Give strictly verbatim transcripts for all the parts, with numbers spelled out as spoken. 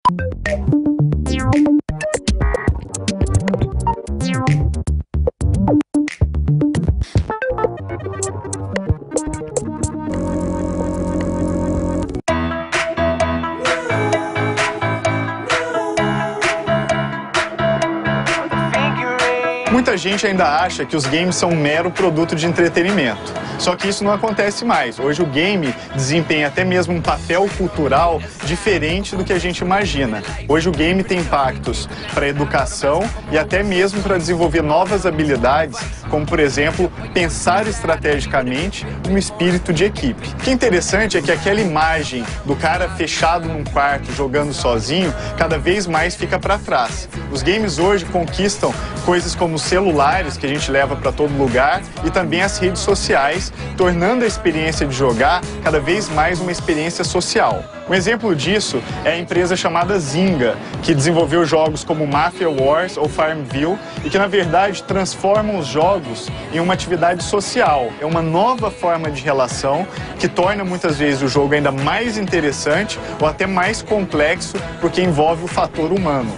Muita gente ainda acha que os games são um mero produto de entretenimento. Só que isso não acontece mais. Hoje o game desempenha até mesmo um papel cultural diferente do que a gente imagina. Hoje o game tem impactos para a educação e até mesmo para desenvolver novas habilidades, como por exemplo, pensar estrategicamente um espírito de equipe. O que é interessante é que aquela imagem do cara fechado num quarto jogando sozinho cada vez mais fica para trás. Os games hoje conquistam coisas como os celulares que a gente leva para todo lugar e também as redes sociais, tornando a experiência de jogar cada vez mais uma experiência social. Um exemplo disso é a empresa chamada Zynga, que desenvolveu jogos como Mafia Wars ou Farmville e que, na verdade, transformam os jogos em uma atividade social. É uma nova forma de relação que torna, muitas vezes, o jogo ainda mais interessante ou até mais complexo porque envolve o fator humano.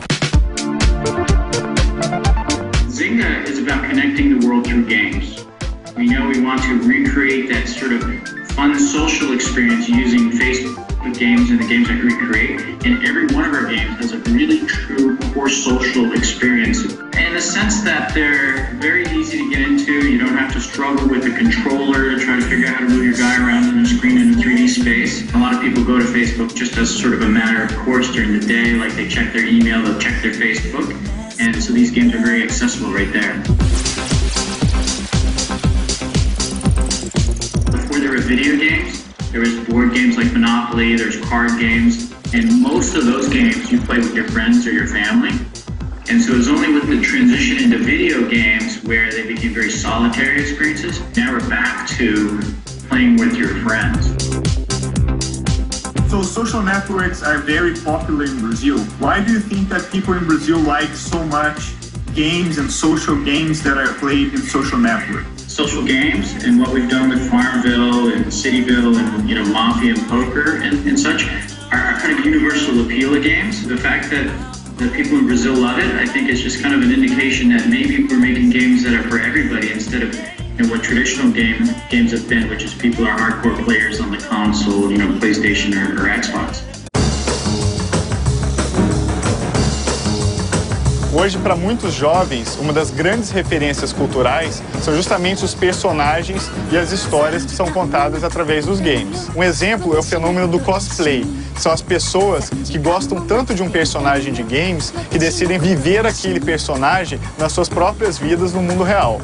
Zynga is about connecting the world through games. We know we want to recreate that sort of fun social experience using Facebook games and the games that we create. And every one of our games has a really true core social experience. In the sense that they're very easy to get into. You don't have to struggle with the controller to try to figure out how to move your guy around on the screen in a three D space. A lot of people go to Facebook just as sort of a matter of course during the day, like they check their email, they'll check their Facebook. And so these games are very accessible right there. Before there were video games, there was board games like Monopoly, there's card games, and most of those games you play with your friends or your family. And so it was only with the transition into video games where they became very solitary experiences. Now we're back to playing with your friends. So social networks are very popular in Brazil. Why do you think that people in Brazil like so much games and social games that are played in social networks? Social games and what we've done with Farmville and Cityville and you know Mafia and Poker and, and such are kind of universal appeal of games. The fact that the people in Brazil love it, I think is just kind of an indication that maybe we're making games that are for everybody instead of you know, what traditional game, games have been, which is people are hardcore players on the console, you know, PlayStation or, or Xbox. Hoje, para muitos jovens, uma das grandes referências culturais são justamente os personagens e as histórias que são contadas através dos games. Um exemplo é o fenômeno do cosplay. São as pessoas que gostam tanto de um personagem de games que decidem viver aquele personagem nas suas próprias vidas no mundo real.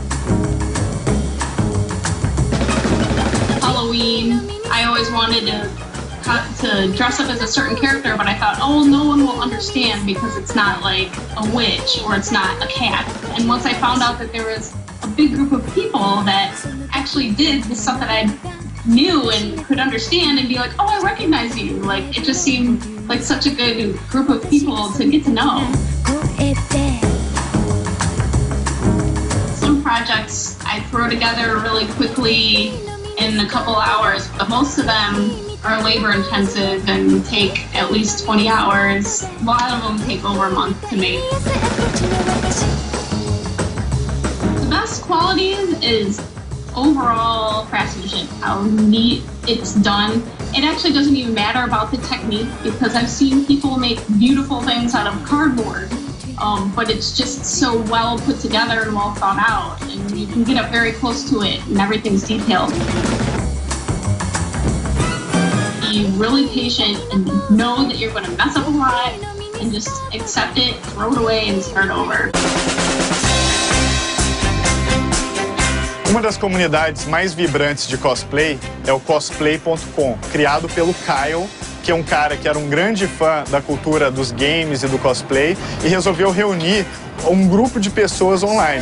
Halloween, I always wanted to to dress up as a certain character, but I thought, oh, no one will understand because it's not like a witch or it's not a cat. And once I found out that there was a big group of people that actually did the stuff that I knew and could understand and be like, oh, I recognize you. Like, it just seemed like such a good group of people to get to know. Some projects I throw together really quickly in a couple hours, but most of them are labor intensive and take at least twenty hours. A lot of them take over a month to make. The best qualities is overall craftsmanship, how neat it's done. It actually doesn't even matter about the technique because I've seen people make beautiful things out of cardboard, um, but it's just so well put together and well thought out, and you can get up very close to it and everything's detailed. Be really patient and know that you're going to mess up a lot and just accept it, throw it away and start over. Uma das comunidades mais vibrantes de cosplay é o cosplay ponto com, criado pelo Kyle, que é um cara que era um grande fã da cultura dos games e do cosplay e resolveu reunir um grupo de pessoas online.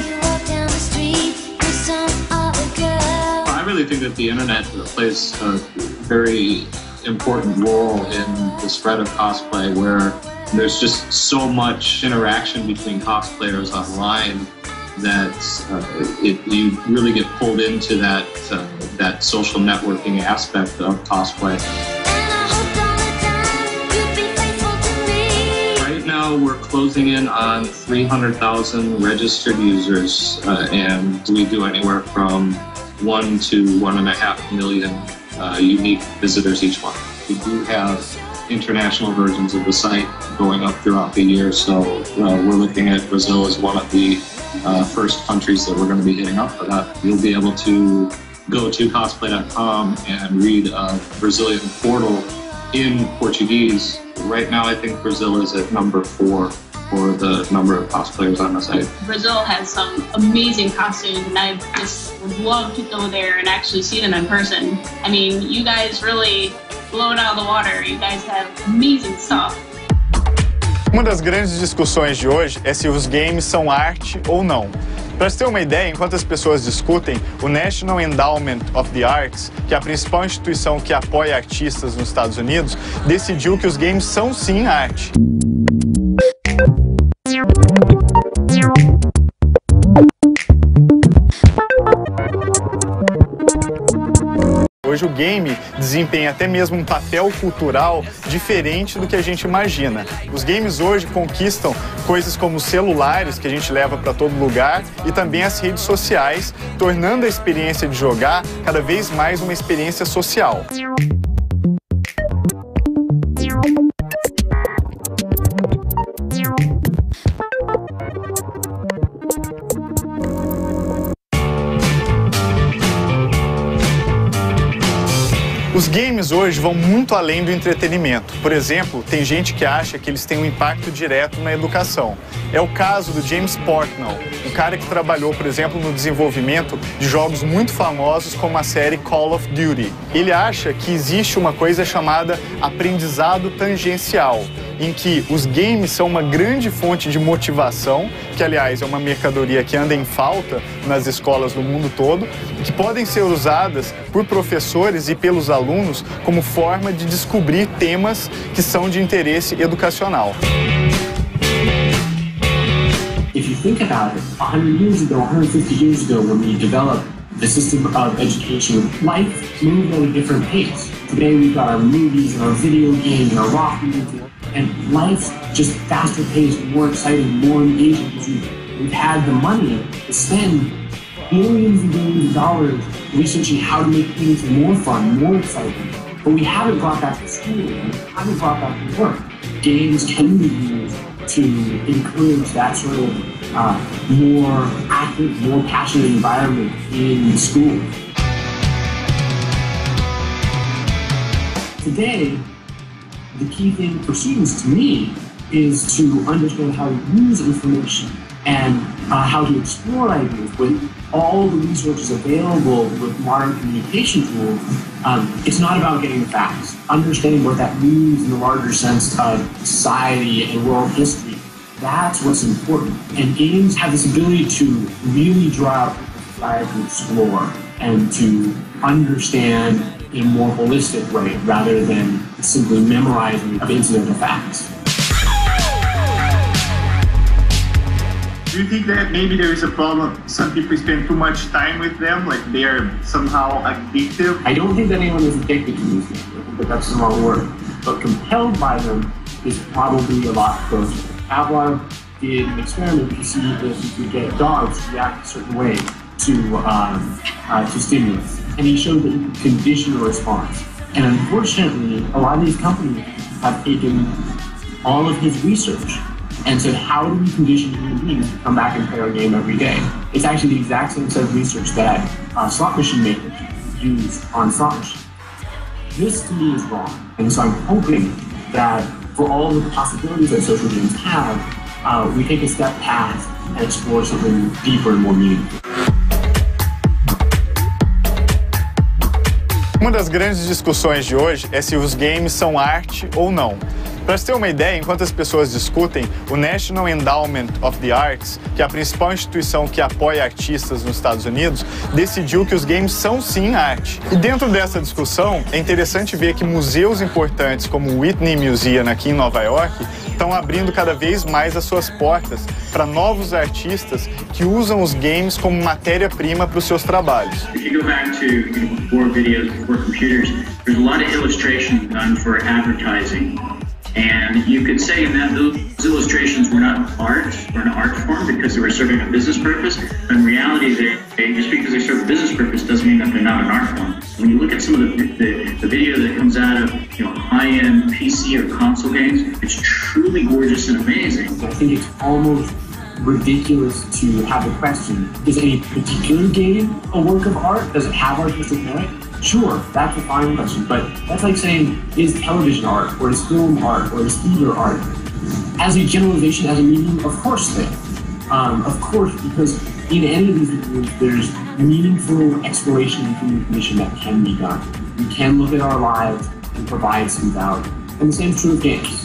I really think that the internet plays a very important role in the spread of cosplay, where there's just so much interaction between cosplayers online that uh, it, you really get pulled into that uh, that social networking aspect of cosplay. now we're closing in on three hundred thousand registered users, uh, and we do anywhere from one to one and a half million uh, unique visitors each month. We do have international versions of the site going up throughout the year, so uh, we're looking at Brazil as one of the uh, first countries that we're going to be hitting up for that. You'll be able to go to cosplay dot com and read a Brazilian portal in Portuguese. Right now, I think Brazil is at number four for the number of cosplayers on the site. Brazil has some amazing costumes, and I just would love to go there and actually see them in person. I mean, you guys really blow it out of the water. You guys have amazing stuff. Uma das grandes discussões de hoje é se os games são arte ou não. Para você ter uma ideia, enquanto as pessoas discutem, o National Endowment of the Arts, que é a principal instituição que apoia artistas nos Estados Unidos, decidiu que os games são sim arte. Hoje o game desempenha até mesmo um papel cultural diferente do que a gente imagina. Os games hoje conquistam coisas como os celulares, que a gente leva para todo lugar, e também as redes sociais, tornando a experiência de jogar cada vez mais uma experiência social. Os games hoje vão muito além do entretenimento. Por exemplo, tem gente que acha que eles têm um impacto direto na educação. É o caso do James Portnoy, um cara que trabalhou, por exemplo, no desenvolvimento de jogos muito famosos como a série Call of Duty. Ele acha que existe uma coisa chamada aprendizado tangencial, em que os games são uma grande fonte de motivação, que aliás é uma mercadoria que anda em falta nas escolas do mundo todo, que podem ser usadas por professores e pelos alunos como forma de descobrir temas que são de interesse educacional. If you think about it, one hundred years ago, one hundred fifty years ago, when we developed the system of education, life moved at a different pace. Today we've got our movies and our video games and our rock music, and life's just faster paced, more exciting, more engaging because we've had the money to spend billions and billions of dollars researching how to make things more fun, more exciting. But we haven't brought that to school, and we haven't brought that to work. Games can be used to encourage that sort of uh, more active, more passionate environment in school. Today, the key thing for students, to me, is to understand how to use information and uh, how to explore ideas with all the resources available with modern communication tools. Um, it's not about getting the facts. Understanding what that means in the larger sense of society and world history, that's what's important. And games have this ability to really draw out the desire to explore and to understand in a more holistic way rather than simply memorizing of incidental facts. Do you think that maybe there is a problem? Some people spend too much time with them, like they are somehow addictive? I don't think that anyone is addicted to these things. I think that that's the wrong word. But compelled by them is probably a lot closer. Pavlov did an experiment to see if you could get dogs to react a certain way to, um, uh, to stimulus. And he showed that you could condition a response. And unfortunately, a lot of these companies have taken all of his research and said, how do we condition human beings to come back and play our game every day? It's actually the exact same set of research that uh, slot machine makers use on slot machines. This to me is wrong. And so I'm hoping that for all the possibilities that social games have, uh, we take a step past and explore something deeper and more meaningful. Uma das grandes discussões de hoje é se os games são arte ou não. Para você ter uma ideia, enquanto as pessoas discutem, o National Endowment of the Arts, que é a principal instituição que apoia artistas nos Estados Unidos, decidiu que os games são sim arte. E dentro dessa discussão, é interessante ver que museus importantes como o Whitney Museum aqui em Nova York estão abrindo cada vez mais as suas portas para novos artistas que usam os games como matéria-prima para os seus trabalhos. If you go back to, you know, before videos, before computers, there's a lot of illustration done for advertising. And you could say that those illustrations were not art or an art form because they were serving a business purpose. But in reality, they, they, just because they serve a business purpose doesn't mean that they're not an art form. When you look at some of the, the, the video that comes out of you know high-end P C or console games, it's truly gorgeous and amazing. I think it's almost ridiculous to have the question, is any particular game a work of art? Does it have artistic merit? Sure, that's a fine question, but that's like saying, is television art, or is film art, or is theater art? As a generalization, as a medium, of course they um, Of course, because in any of these videos, there's meaningful exploration of human condition that can be done. We can look at our lives and provide some value. And the same is true of games.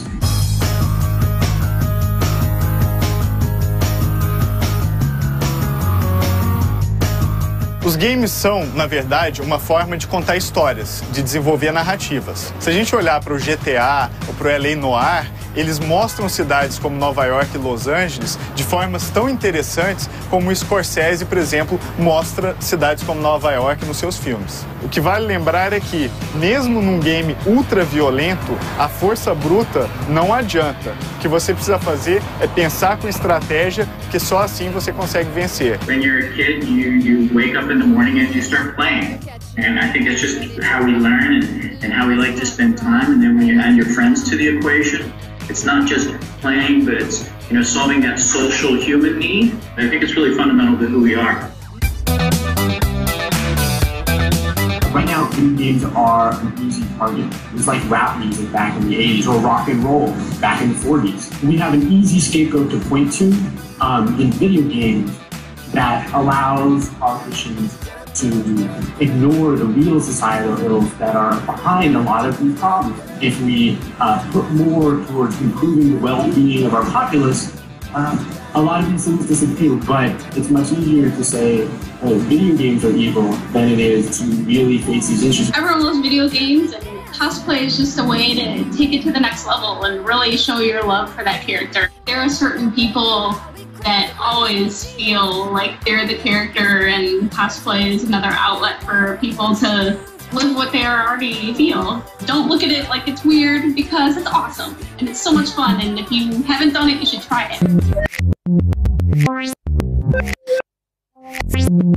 Os games são, na verdade, uma forma de contar histórias, de desenvolver narrativas. Se a gente olhar para o G T A ou para o L A Noire, eles mostram cidades como Nova York e Los Angeles de formas tão interessantes como o Scorsese, por exemplo, mostra cidades como Nova York nos seus filmes. O que vale lembrar é que, mesmo num game ultra violento, a força bruta não adianta. O que você precisa fazer é pensar com estratégia, porque só assim você consegue vencer. When you're a kid, you, you wake up in the morning and you start playing. And I think that's just how we learn and, and how we like to spend time. And then when you add your friends to the equation, it's not just playing, but it's you know solving that social human need. I think it's really fundamental to who we are. Right now, video games are an easy target. It's like rap music back in the eighties or rock and roll back in the forties. We have an easy scapegoat to point to um, in video games that allows politicians to ignore the real societal ills that are behind a lot of these problems. If we uh, put more towards improving the well-being of our populace, uh, a lot of these things disappear. But it's much easier to say, oh, video games are evil than it is to really face these issues. Everyone loves video games, and cosplay is just a way to take it to the next level and really show your love for that character. There are certain people that always feel like they're the character, and cosplay is another outlet for people to live what they already feel. Don't look at it like it's weird, because it's awesome and it's so much fun, and if you haven't done it, you should try it.